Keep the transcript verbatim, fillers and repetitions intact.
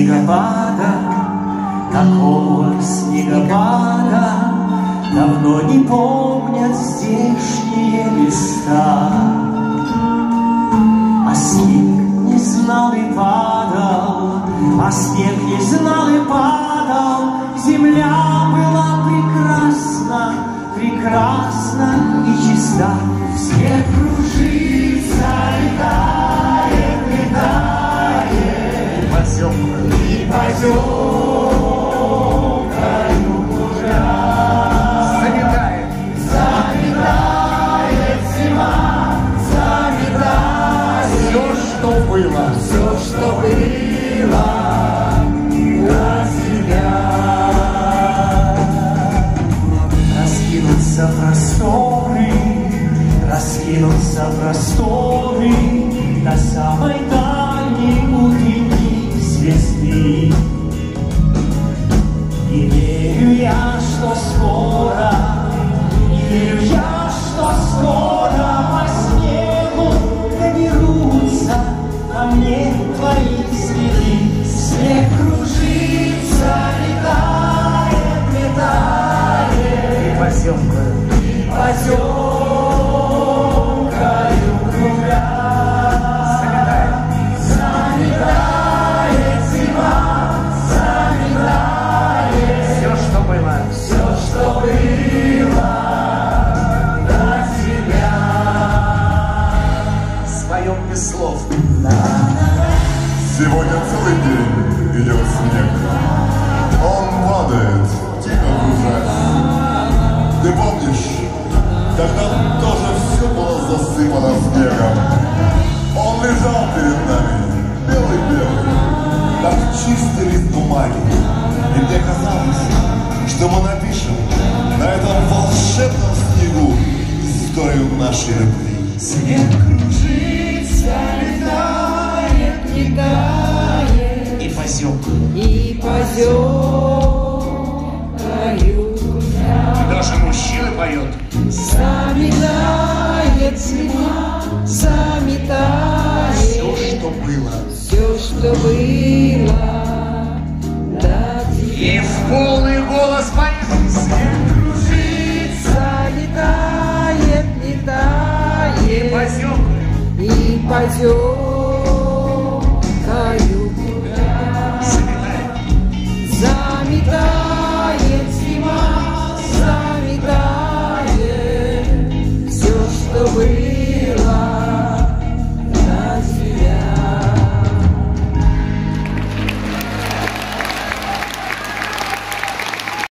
снегопада, такого снегопада давно не помнят здешние места. А снег не знал и падал, а снег не знал и падал. Земля была прекрасна, прекрасна и чиста. Снег кружится, летает, летает, поземкою и поземкою гулять. Заметает, заметает зима, заметает все, что было, все, что было на себя. Раскинутся просторы, раскинутся просторы до самой дальней утренней звезды. И верю я, что скоро, и верю я, что скоро по снегу доберутся ко мне твои следы. Снег кружится, летает, летает, и поземкою, и поземкою гулять. Заметает, заметает зима, заметает все, что было, все, что было до тебя. Своем без слов. Сегодня целый день идет снег. Он падает, тихо кружась. Ты помнишь, тогда тоже все было засыпано снегом. Он лежал перед нами, белый-белый, как чистый лист бумаги. И мне казалось, что мы напишем на этом волшебном снегу историю нашей любви. Снег кружится, летает, летает, и поземкою, и поземкою гулять. даже мужчина поет. Заметает зима, заметает Все, что было, все, что было до тебя. и в полный голос поет. Снег Кружится, летает, и летает, поземкою, и поземкою